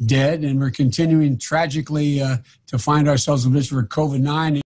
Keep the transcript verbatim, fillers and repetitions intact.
dead, and we're continuing tragically uh, to find ourselves in this for COVID nine.